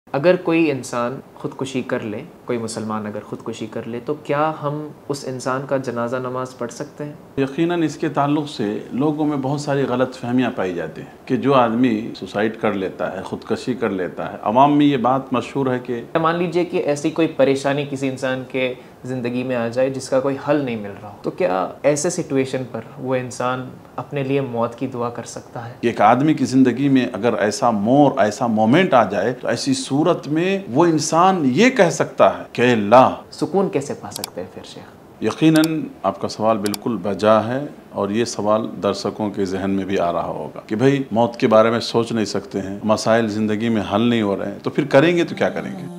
اگر کوئی انسان خودکشی کر لے، کوئی مسلمان اگر خودکشی کر لے تو کیا ہم اس انسان کا جنازہ نماز پڑھ سکتے ہیں؟ یقیناً اس کے تعلق سے لوگوں میں بہت ساری غلط فہمیاں پائی جاتی ہیں کہ جو آدمی سوسائڈ کر لیتا ہے، خودکشی کر لیتا ہے، عوام میں یہ بات مشہور ہے کہ مان لیجئے کہ ایسی کوئی پریشانی کسی انسان کے زندگی میں آ جائے جس کا کوئی حل نہیں مل رہا، تو کیا ایسے سچویشن پر وہ انسان اپنے لیے موت کی دعا کر سکتا ہے؟ ایک آدمی کی زندگی میں اگر ایسا مومنٹ آ جائے تو ایسی صورت میں وہ انسان یہ کہہ سکتا ہے کہ اللہ سکون کیسے پا سکتے ہیں پھر شیخ؟ یقیناً آپ کا سوال بالکل بجا ہے، اور یہ سوال درشکوں کے ذہن میں بھی آ رہا ہوگا کہ بھئی موت کے بارے میں سوچ نہیں سکتے ہیں، مسائل زندگی میں حل نہیں ہو رہے ہیں، تو پھر کریں گے تو کیا کریں گے؟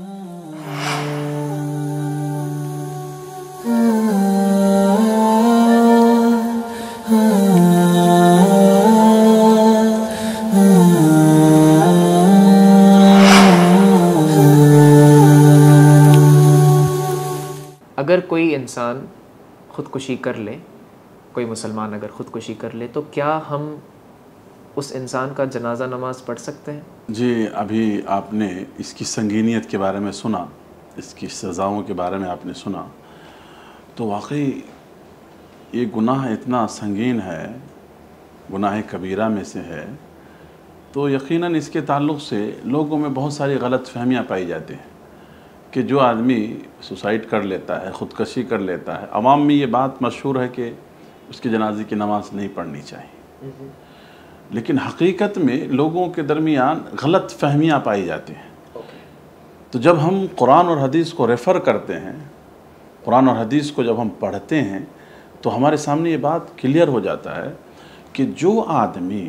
اگر کوئی انسان خودکشی کر لے، کوئی مسلمان اگر خودکشی کر لے تو کیا ہم اس انسان کا جنازہ نماز پڑھ سکتے ہیں؟ جی، ابھی آپ نے اس کی سنگینیت کے بارے میں سنا، اس کی سزاؤں کے بارے میں آپ نے سنا، تو واقعی یہ گناہ اتنا سنگین ہے، گناہ کبیرہ میں سے ہے، تو یقیناً اس کے تعلق سے لوگوں میں بہت ساری غلط فہمیاں پائی جاتی ہیں کہ جو آدمی سوسائڈ کر لیتا ہے، خودکشی کر لیتا ہے، عوام میں یہ بات مشہور ہے کہ اس کے جنازے کی نماز نہیں پڑھنی چاہیے، لیکن حقیقت میں لوگوں کے درمیان غلط فہمیاں پائی جاتی ہیں۔ تو جب ہم قرآن اور حدیث کو ریفر کرتے ہیں، قرآن اور حدیث کو جب ہم پڑھتے ہیں تو ہمارے سامنے یہ بات کلیئر ہو جاتا ہے کہ جو آدمی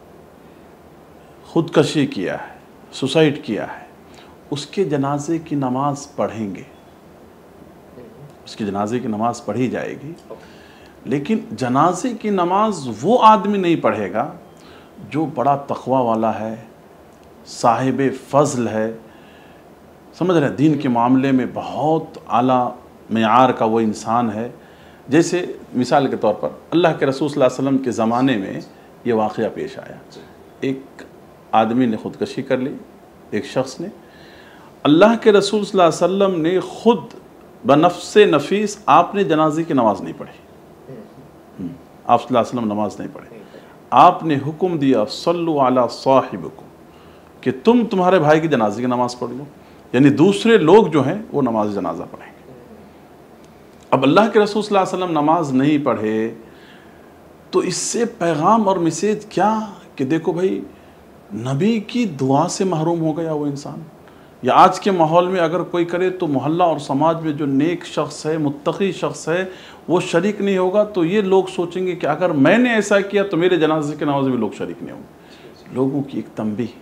خودکشی کیا ہے، سوسائڈ کیا ہے، اس کے جنازے کی نماز پڑھیں گے، اس کے جنازے کی نماز پڑھی جائے گی، لیکن جنازے کی نماز وہ آدمی نہیں پڑھے گا جو بڑا تقوی والا ہے، صاحب فضل ہے، سمجھ رہے ہیں، دین کے معاملے میں بہت اعلیٰ معیار کا وہ انسان ہے۔ جیسے مثال کے طور پر اللہ کے رسول صلی اللہ علیہ وسلم کے زمانے میں یہ واقعہ پیش آیا، ایک آدمی نے خودکشی کر لی، ایک شخص نے، اللہ کے رسول صلی اللہ علیہ وسلم نے خود بنفس نفیس آپ نے جنازے کی نماز نہیں پڑھی، آپ صلی اللہ علیہ وسلم نماز نہیں پڑھی، آپ نے حکم دیا صلو علی صاحبکم کہ تمہارے بھائی کی جنازے کی نماز پڑھ لو، یعنی دوسرے لوگ جو ہیں وہ نماز جنازہ پڑھیں گے۔ اب اللہ کے رسول صلی اللہ علیہ وسلم نماز نہیں پڑھے تو اس سے پیغام اور میسیج کیا کہ دیکھو بھائی، نبی کی دعا سے محروم ہو گیا وہ انسان۔ یا آج کے ماحول میں اگر کوئی کرے تو محلہ اور سماج میں جو نیک شخص ہے، متقی شخص ہے، وہ شریک نہیں ہوگا، تو یہ لوگ سوچیں گے کہ اگر میں نے ایسا کیا تو میرے جنازے کے نماز میں لوگ شریک نہیں ہوں گے۔ لوگوں کی ایک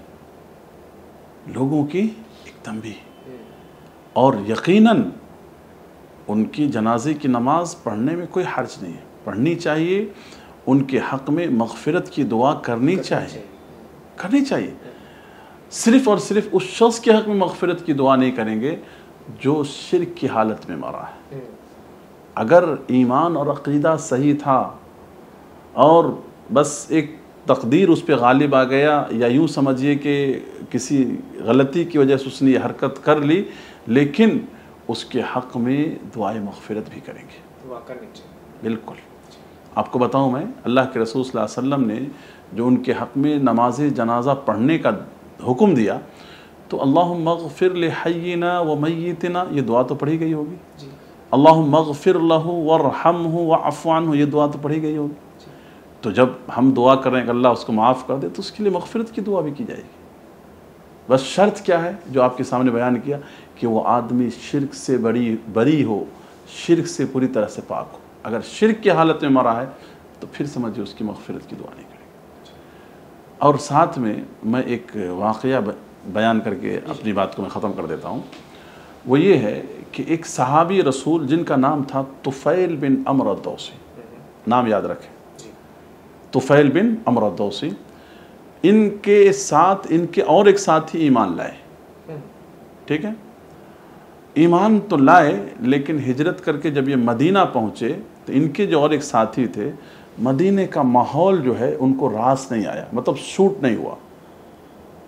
تنبیہ، اور یقیناً ان کی جنازے کی نماز پڑھنے میں کوئی حرج نہیں ہے، پڑھنی چاہیے، ان کے حق میں مغفرت کی دعا کرنی چاہیے، صرف اور صرف اس شخص کے حق میں مغفرت کی دعا نہیں کریں گے جو شرک کی حالت میں مرا ہے۔ اگر ایمان اور عقیدہ صحیح تھا اور بس ایک تقدیر اس پہ غالب آ گیا، یا یوں سمجھیے کہ کسی غلطی کی وجہ سے اس نے یہ حرکت کر لی، لیکن اس کے حق میں دعائے مغفرت بھی کریں گے، دعا کرنی چاہیے۔ بالکل۔ آپ کو بتاؤں میں، اللہ کے رسول صلی اللہ علیہ وسلم نے جو ان کے حق میں نماز جنازہ پڑھنے کا حکم دیا تو اللہم اغفر لحینا و میتنا، یہ دعا تو پڑھی گئی ہوگی، اللہم اغفر لہ وارحمہ وعف عنہ، یہ دعا تو پڑھی گئی ہوگی۔ تو جب ہم دعا کر رہے ہیں کہ اللہ اس کو معاف کر دے تو اس کے لیے مغفرت کی دعا بھی کی جائے گی۔ بس شرط کیا ہے جو آپ کے سامنے بیان کیا، کہ وہ آدمی شرک سے بری ہو، شرک سے پوری طرح سے پاک ہو۔ اگر شرک کی حالت میں مرا ہے تو پھر سمجھے اس کی مغفرت کی دعا نہیں کرے گی۔ اور ساتھ میں ایک واقعہ بیان کر کے اپنی بات کو میں ختم کر دیتا ہوں، وہ یہ ہے کہ ایک صحابی رسول جن کا نام تھا طفیل بن عمرو الدوسی، نام یاد رکھیں، طفیل بن عمرو الدوسی، ان کے ساتھ ان کے اور ایک ساتھی ایمان لائے، ٹھیک ہے، ایمان تو لائے، لیکن ہجرت کر کے جب یہ مدینہ پہنچے تو ان کے جو اور ایک ساتھی تھے، مدینے کا ماحول جو ہے ان کو راس نہیں آیا، مطلب سوٹ نہیں ہوا،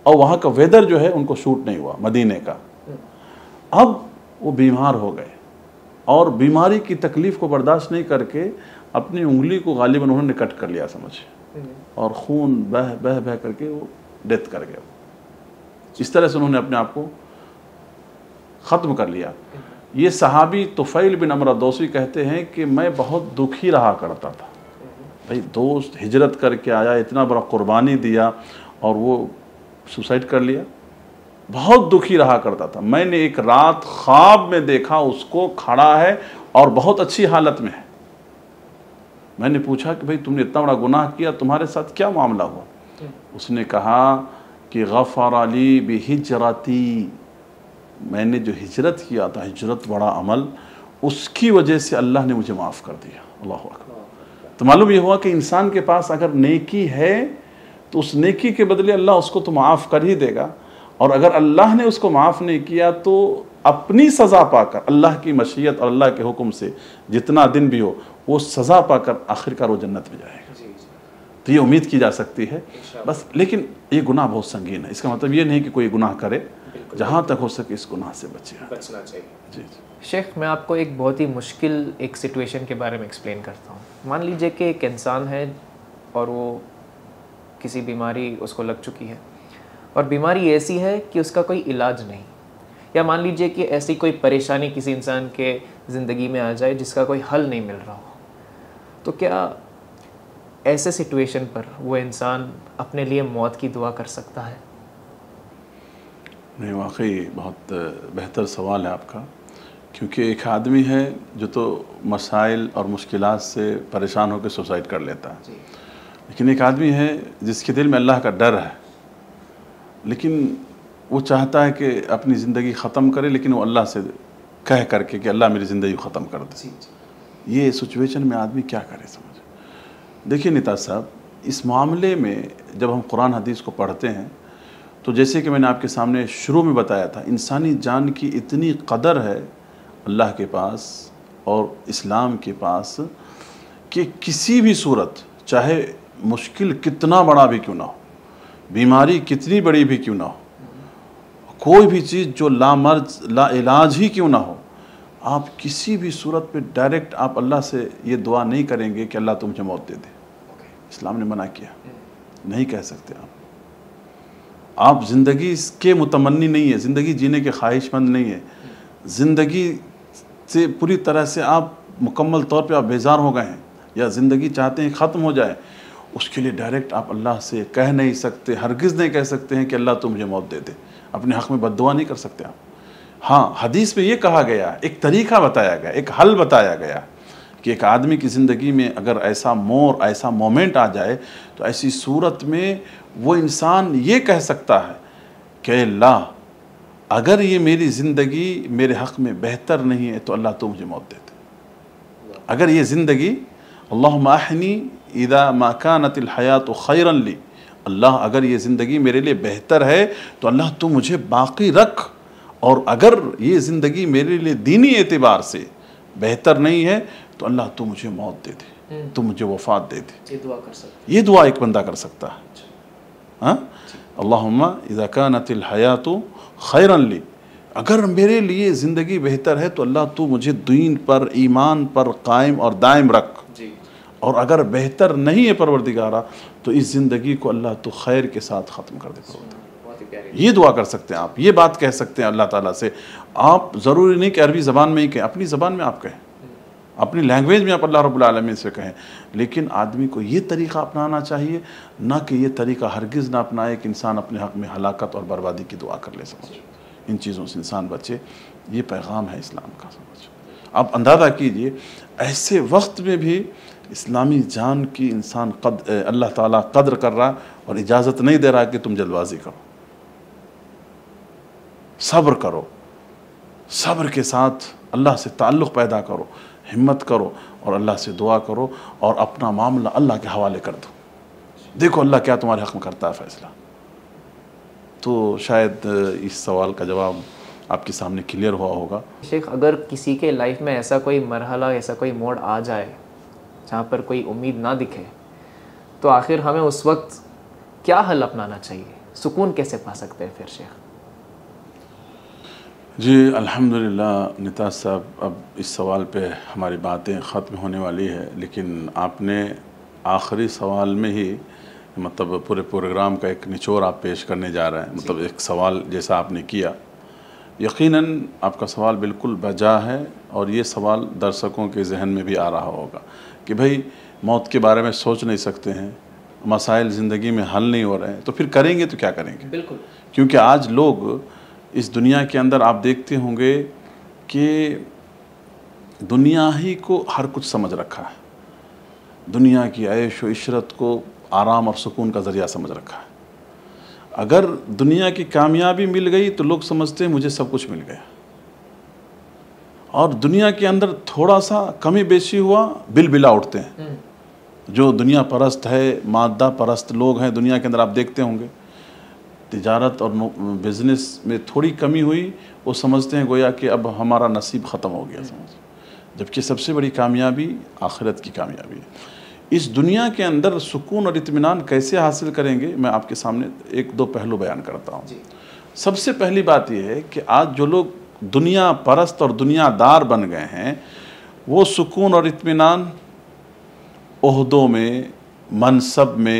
اور وہاں کا ویدر جو ہے ان کو شوٹ نہیں ہوا مدینے کا. اب وہ بیمار ہو گئے اور بیماری کی تکلیف کو برداشت نہیں کر کے اپنی انگلی کو غالباً انہوں نے کٹ کر لیا سمجھے, اور خون بہ کر کے وہ ڈیتھ کر گیا. اس طرح سے انہوں نے اپنے آپ کو ختم کر لیا. یہ صحابی طفیل بن عمرو دوسی کہتے ہیں کہ میں بہت دکھی رہا کرتا تھا. بھائی دوست ہجرت کر کے آیا, اتنا بڑا قربانی دیا اور وہ سوسائڈ کر لیا. بہت دکھی رہا کرتا تھا. میں نے ایک رات خواب میں دیکھا اس کو کھڑا ہے اور بہت اچھی حالت میں ہے. میں نے پوچھا کہ بھئی تم نے اتنا بڑا گناہ کیا, تمہارے ساتھ کیا معاملہ ہوا؟ اس نے کہا کہ غفر لی بہجرتی, میں نے جو ہجرت کیا تھا, ہجرت بڑا عمل, اس کی وجہ سے اللہ نے مجھے معاف کر دیا. اللہ اکبر. تو معلوم یہ ہوا کہ انسان کے پاس اگر نیکی ہے تو اس نیکی کے بدلے اللہ اس کو تو معاف کر ہی دے گا, اور اگر اللہ نے اس کو معاف نہیں کیا تو اپنی سزا پا کر, اللہ کی مشیت اور اللہ کے حکم سے جتنا دن بھی ہو وہ سزا پا کر آخرکار وہ جنت میں جائے گا. تو یہ امید کی جا سکتی ہے بس. لیکن یہ گناہ بہت سنگین ہے. اس کا مطلب یہ نہیں کہ کوئی گناہ کرے, جہاں تک ہو سکے اس گناہ سے بچنا چاہیے. جی شیخ, میں آپ کو ایک بہت ہی مشکل ایک سچویشن کے بارے میں ایکسپلین کرتا ہوں. مان لیجئے کہ ایک انسان ہے اور وہ کسی بیماری اس کو لگ چکی ہے, اور بیماری ایسی ہے کہ اس کا کوئی علاج نہیں, یا مان لیجئے کہ ایسی کوئی پریشانی کسی انسان کے زندگی میں آ جائے جس کا کوئی حل نہیں مل رہا ہو, تو کیا ایسے سچویشن پر وہ انسان اپنے لیے موت کی دعا کر سکتا ہے؟ نہیں, واقعی بہت بہتر سوال ہے آپ کا, کیونکہ ایک آدمی ہے جو تو مسائل اور مشکلات سے پریشان ہو کے سوسائڈ کر لیتا ہے, لیکن ایک آدمی ہے جس کے دل میں اللہ کا ڈر ہے, لیکن وہ چاہتا ہے کہ اپنی زندگی ختم کرے, لیکن وہ اللہ سے کہہ کر کے کہ اللہ میری زندگی ختم کر دے. یہ سچویشن میں آدمی کیا کرے سمجھے. دیکھیے نتاج صاحب, اس معاملے میں جب ہم قرآن حدیث کو پڑھتے ہیں تو جیسے کہ میں نے آپ کے سامنے شروع میں بتایا تھا, انسانی جان کی اتنی قدر ہے اللہ کے پاس اور اسلام کے پاس کہ کسی بھی صورت, چاہے مشکل کتنا بڑا بھی کیوں نہ ہو, بیماری کتنی بڑی بھی کیوں نہ ہو, کوئی بھی چیز جو لا مرض لا علاج ہی کیوں نہ ہو, آپ کسی بھی صورت پہ ڈائریکٹ آپ اللہ سے یہ دعا نہیں کریں گے کہ اللہ تم مجھے موت دے دے. اسلام نے منع کیا, نہیں کہہ سکتے آپ زندگی کے متمنی نہیں ہے, زندگی جینے کے خواہش مند نہیں ہے, زندگی سے پوری طرح سے آپ مکمل طور پہ آپ بیزار ہو گئے ہیں, یا زندگی چاہتے ہیں ختم ہو جائے, اس کے لیے ڈائریکٹ آپ اللہ سے کہہ نہیں سکتے, ہرگز نہیں کہہ سکتے ہیں کہ اللہ تو مجھے موت دے دے. اپنے حق میں بد دعا نہیں کر سکتے آپ. ہاں, حدیث میں یہ کہا گیا, ایک طریقہ بتایا گیا, ایک حل بتایا گیا کہ ایک آدمی کی زندگی میں اگر ایسا ایسا مومنٹ آ جائے تو ایسی صورت میں وہ انسان یہ کہہ سکتا ہے کہ اللہ اگر یہ میری زندگی میرے حق میں بہتر نہیں ہے تو اللہ تو مجھے موت دے دے. اگر یہ زندگی, اللہم احنی اذا ما کانت الحیات خیرا لی, اللہ اگر یہ زندگی میرے لیے بہتر ہے تو اللہ تو مجھے باقی رکھ, اور اگر یہ زندگی میرے لیے دینی اعتبار سے بہتر نہیں ہے تو اللہ تو مجھے موت دے دے, تو مجھے وفات دے دے. یہ دعا کر سکتا, یہ دعا ایک بندہ کر سکتا ہے. ہاں, اللہم اذا کانت الحیات خیرا لی, اگر میرے لیے زندگی بہتر ہے تو اللہ تو مجھے دین پر ایمان پر قائم اور دائم رکھ, اور اگر بہتر نہیں ہے پروردگارہ تو اس زندگی کو اللہ تو خیر کے ساتھ ختم کر دے. یہ دعا کر سکتے ہیں آپ, یہ بات کہہ سکتے ہیں اللہ تعالیٰ سے. آپ ضروری نہیں کہ عربی زبان میں ہی کہیں, اپنی زبان میں آپ کہیں, اپنی لینگویج میں آپ اللہ رب العالمین سے کہیں, لیکن آدمی کو یہ طریقہ اپنانا چاہیے, نہ کہ یہ طریقہ ہرگز نہ اپنائے کہ انسان اپنے حق میں ہلاکت اور بربادی کی دعا کر لے. سمجھ, ان چیزوں سے انسان بچے, یہ پیغام ہے اسلام کا. سمجھ, آپ اندازہ کیجئے ایسے وقت میں بھی اسلامی جان کی انسان اللہ تعالیٰ قدر کر رہا اور اجازت نہیں دے رہا کہ تم جلد بازی کرو. صبر کرو, صبر کے ساتھ اللہ سے تعلق پیدا کرو, ہمت کرو اور اللہ سے دعا کرو, اور اپنا معاملہ اللہ کے حوالے کر دو. دیکھو اللہ کیا تمہارے حق میں کرتا ہے فیصلہ. تو شاید اس سوال کا جواب آپ کے سامنے کلیئر ہوا ہوگا. شیخ, اگر کسی کے لائف میں ایسا کوئی مرحلہ, ایسا کوئی موڑ آ جائے جہاں پر کوئی امید نہ دکھے, تو آخر ہمیں اس وقت کیا حل اپنانا چاہیے؟ سکون کیسے پا سکتے ہیں پھر شیخ؟ جی الحمدللہ نتاج صاحب، اب اس سوال پہ ہماری باتیں ختم ہونے والی ہے، لیکن آپ نے آخری سوال میں ہی مطلب پورے پروگرام کا ایک نچوڑ آپ پیش کرنے جا رہے ہیں، مطلب ایک سوال جیسا آپ نے کیا، یقیناً آپ کا سوال بالکل بجا ہے، اور یہ سوال درشکوں کے ذہن میں بھی آ رہا ہوگا کہ بھائی موت کے بارے میں سوچ نہیں سکتے ہیں، مسائل زندگی میں حل نہیں ہو رہے ہیں، تو پھر کریں گے تو کیا کریں گے؟ بالکل، کیونکہ آج لوگ اس دنیا کے اندر آپ دیکھتے ہوں گے کہ دنیا ہی کو ہر کچھ سمجھ رکھا ہے، دنیا کی عیش و عشرت کو آرام اور سکون کا ذریعہ سمجھ رکھا ہے۔ اگر دنیا کی کامیابی مل گئی تو لوگ سمجھتے ہیں مجھے سب کچھ مل گیا، اور دنیا کے اندر تھوڑا سا کمی بیشی ہوا بل بلا اٹھتے ہیں۔ جو دنیا پرست ہے، مادہ پرست لوگ ہیں دنیا کے اندر، آپ دیکھتے ہوں گے تجارت اور بزنس میں تھوڑی کمی ہوئی وہ سمجھتے ہیں گویا کہ اب ہمارا نصیب ختم ہو گیا، جبکہ سب سے بڑی کامیابی آخرت کی کامیابی ہے۔ اس دنیا کے اندر سکون اور اطمینان کیسے حاصل کریں گے، میں آپ کے سامنے ایک دو پہلو بیان کرتا ہوں۔ سب سے پہلی بات یہ ہے کہ آج جو لوگ دنیا پرست اور دنیا دار بن گئے ہیں، وہ سکون اور اطمینان عہدوں میں، منصب میں،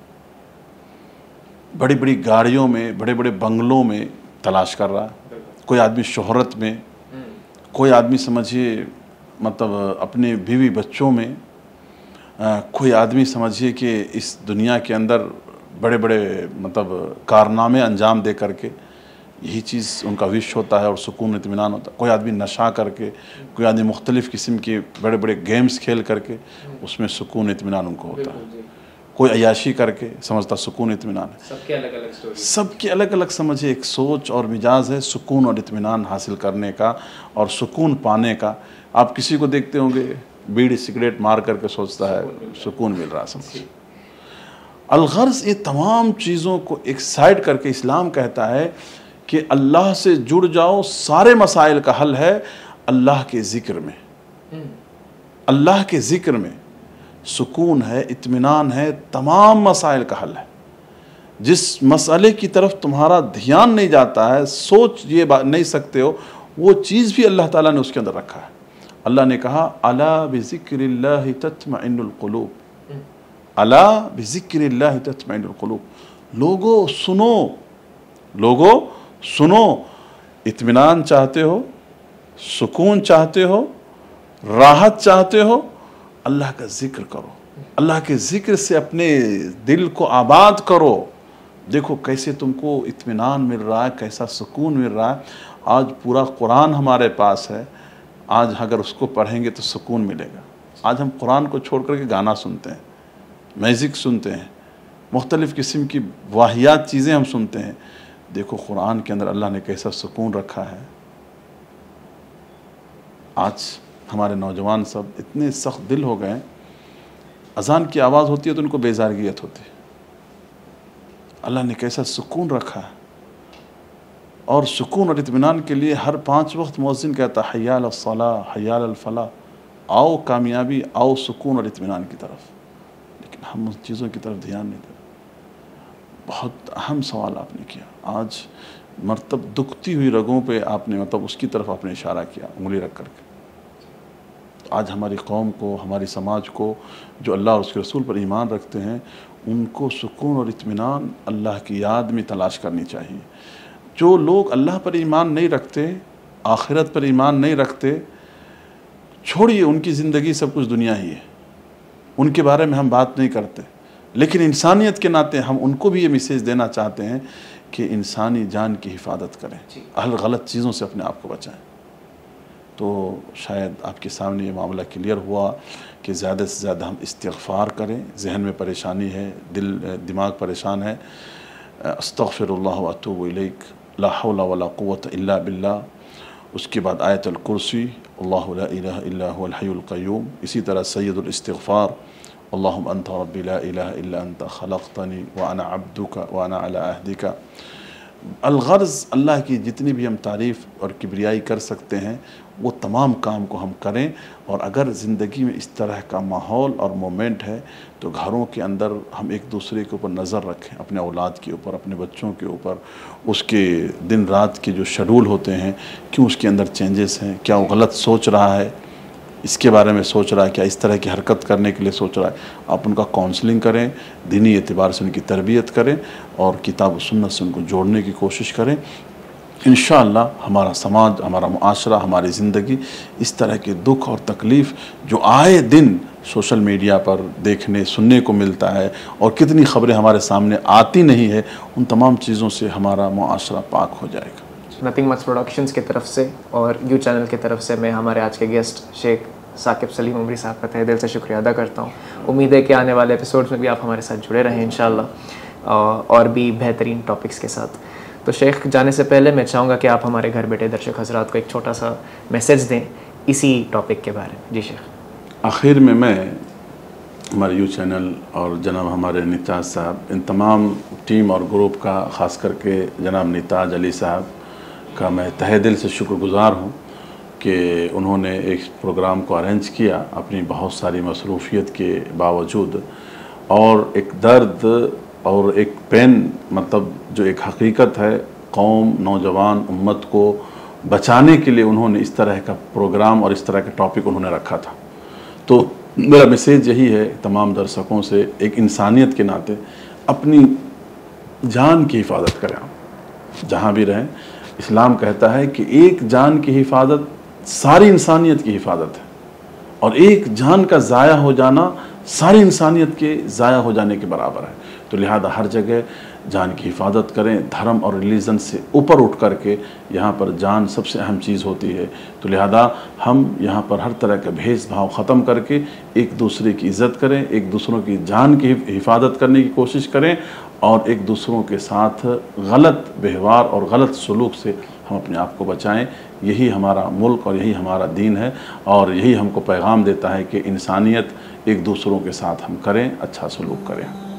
بڑی بڑی گاڑیوں میں، بڑے بڑے بنگلوں میں تلاش کر رہا ہے۔ کوئی آدمی شہرت میں، کوئی آدمی سمجھیے مطلب اپنے بیوی بچوں میں، کوئی آدمی سمجھیے کہ اس دنیا کے اندر بڑے بڑے مطلب کارنامے انجام دے کر کے یہی چیز ان کا وش ہوتا ہے اور سکون اطمینان ہوتا ہے۔ کوئی آدمی نشہ کر کے، کوئی آدمی مختلف قسم کے بڑے بڑے گیمز کھیل کر کے اس میں سکون اطمینان ان کو ہوتا ہے۔ کوئی عیاشی کر کے سمجھتا سکون اطمینان ہے۔ سب کے الگ الگ سٹوری، سب کی الگ الگ سمجھے ایک سوچ اور مزاج ہے سکون اور اطمینان حاصل کرنے کا اور سکون پانے کا۔ آپ کسی کو دیکھتے ہوں گے بیڑی سگریٹ مار کر کے سوچتا ہے سکون مل رہا سمجھ۔ الغرض یہ تمام چیزوں کو ایک سائڈ کر کے اسلام کہتا ہے کہ اللہ سے جڑ جاؤ، سارے مسائل کا حل ہے اللہ کے ذکر میں۔ اللہ کے ذکر میں سکون ہے، اطمینان ہے، تمام مسائل کا حل ہے۔ جس مسئلے کی طرف تمہارا دھیان نہیں جاتا ہے، سوچ یہ نہیں سکتے ہو، وہ چیز بھی اللہ تعالیٰ نے اس کے اندر رکھا ہے۔ اللہ نے کہا الا بذکر اللہ تطمئن القلوب، الا بذکر اللہ تطمئن القلوب۔ لوگو سنو، اطمینان چاہتے ہو، سکون چاہتے ہو، راحت چاہتے ہو، اللہ کا ذکر کرو، اللہ کے ذکر سے اپنے دل کو آباد کرو۔ دیکھو کیسے تم کو اطمینان مل رہا ہے، کیسا سکون مل رہا ہے۔ آج پورا قرآن ہمارے پاس ہے، آج اگر اس کو پڑھیں گے تو سکون ملے گا۔ آج ہم قرآن کو چھوڑ کر کے گانا سنتے ہیں، میوزک سنتے ہیں، مختلف قسم کی واہیات چیزیں ہم سنتے ہیں۔ دیکھو قرآن کے اندر اللہ نے کیسا سکون رکھا ہے۔ آج ہمارے نوجوان سب اتنے سخت دل ہو گئے، اذان کی آواز ہوتی ہے تو ان کو بیزارگیت ہوتی ہے۔ اللہ نے کیسا سکون رکھا ہے، اور سکون اور اطمینان کے لیے ہر 5 وقت مؤذن کہتا ہے حی علی الصلاۃ، حی علی الفلاح، آؤ کامیابی، آؤ سکون اور اطمینان کی طرف۔ لیکن ہم ان چیزوں کی طرف دھیان نہیں دیتے۔ بہت اہم سوال آپ نے کیا۔ آج مرتب دکھتی ہوئی رگوں پہ آپ نے مطلب اس کی طرف آپ نے اشارہ کیا انگلی رکھ کر کے۔ آج ہماری قوم کو، ہماری سماج کو، جو اللہ اور اس کے رسول پر ایمان رکھتے ہیں، ان کو سکون اور اطمینان اللہ کی یاد میں تلاش کرنی چاہیے۔ جو لوگ اللہ پر ایمان نہیں رکھتے، آخرت پر ایمان نہیں رکھتے، چھوڑیے ان کی زندگی سب کچھ دنیا ہی ہے، ان کے بارے میں ہم بات نہیں کرتے۔ لیکن انسانیت کے ناطے ہم ان کو بھی یہ میسیج دینا چاہتے ہیں کہ انسانی جان کی حفاظت کریں، غلط چیزوں سے اپنے آپ کو بچائیں۔ تو شاید آپ کے سامنے یہ معاملہ کلیئر ہوا کہ زیادہ سے زیادہ ہم استغفار کریں۔ ذہن میں پریشانی ہے، دماغ پریشان ہے، استغفر اللہ واتوب الیک، لا حول ولا قوت الا باللہ۔ اس کے بعد آیت الکرسی، اللہ لا الہ الا هو الحی القیوم۔ اسی طرح سید الاستغفار، اللہم انت ربی لا الہ الا انت خلقتنی وانا عبدک وانا علی عہدک الغرض اللہ کی جتنی بھی ہم تعریف اور کبریائی کر سکتے ہیں وہ تمام کام کو ہم کریں، اور اگر زندگی میں اس طرح کا ماحول اور مومنٹ ہے تو گھروں کے اندر ہم ایک دوسرے کے اوپر نظر رکھیں، اپنے اولاد کے اوپر، اپنے بچوں کے اوپر، اس کے دن رات کے جو شیڈول ہوتے ہیں کیوں اس کے اندر چینجز ہیں، کیا وہ غلط سوچ رہا ہے، اس کے بارے میں سوچ رہا ہے، کیا اس طرح کی حرکت کرنے کے لیے سوچ رہا ہے، آپ ان کا کونسلنگ کریں، دینی اعتبار سے ان کی تربیت کریں اور کتاب و سنت سے ان کو جوڑنے کی کوشش کریں۔ انشاءاللہ ہمارا سماج، ہمارا معاشرہ، ہماری زندگی اس طرح کے دکھ اور تکلیف جو آئے دن سوشل میڈیا پر دیکھنے سننے کو ملتا ہے اور کتنی خبریں ہمارے سامنے آتی نہیں ہے، ان تمام چیزوں سے ہمارا معاشرہ پاک ہو جائے گا۔ نتھنگ مچ پروڈکشنز کی طرف سے اور یو چینل کی طرف سے میں ہمارے آج کے گیسٹ شیخ ثاقب سلیم عمری صاحب کا تہہ دل سے شکریہ ادا کرتا ہوں۔ امید ہے کہ آنے والے ایپیسوڈز میں بھی آپ ہمارے ساتھ جڑے رہیں انشاءاللہ، اور بھی بہترین ٹاپکس کے ساتھ۔ تو شیخ جانے سے پہلے میں چاہوں گا کہ آپ ہمارے گھر بیٹھے درشک حضرات کو ایک چھوٹا سا میسیج دیں اسی ٹاپک کے بارے میں۔ جی شیخ۔ آخر میں ہمارے یو چینل اور جناب ہمارے نتاج صاحب، ان تمام ٹیم اور گروپ کا، خاص کر کے جناب نتاج علی صاحب کا میں تہہ دل سے شکر گزار ہوں کہ انہوں نے ایک پروگرام کو ارینج کیا اپنی بہت ساری مصروفیت کے باوجود، اور ایک درد اور ایک پین، مطلب جو ایک حقیقت ہے، قوم، نوجوان امت کو بچانے کے لیے انہوں نے اس طرح کا پروگرام اور اس طرح کا ٹاپک انہوں نے رکھا تھا۔ تو میرا میسیج یہی ہے تمام درشکوں سے، ایک انسانیت کے ناطے اپنی جان کی حفاظت کریں، جہاں بھی رہیں۔ اسلام کہتا ہے کہ ایک جان کی حفاظت ساری انسانیت کی حفاظت ہے، اور ایک جان کا ضائع ہو جانا ساری انسانیت کے ضائع ہو جانے کے برابر ہے۔ تو لہذا ہر جگہ جان کی حفاظت کریں، دھرم اور ریلیجن سے اوپر اٹھ کر کے یہاں پر جان سب سے اہم چیز ہوتی ہے۔ تو لہذا ہم یہاں پر ہر طرح کا بھید بھاؤ ختم کر کے ایک دوسرے کی عزت کریں، ایک دوسروں کی جان کی حفاظت کرنے کی کوشش کریں، اور ایک دوسروں کے ساتھ غلط ویوہار اور غلط سلوک سے ہم اپنے آپ کو بچائیں۔ یہی ہمارا ملک اور یہی ہمارا دین ہے، اور یہی ہم کو پیغام دیتا ہے کہ انسانیت ایک دوسروں کے ساتھ ہم کریں، اچھا سلوک کریں۔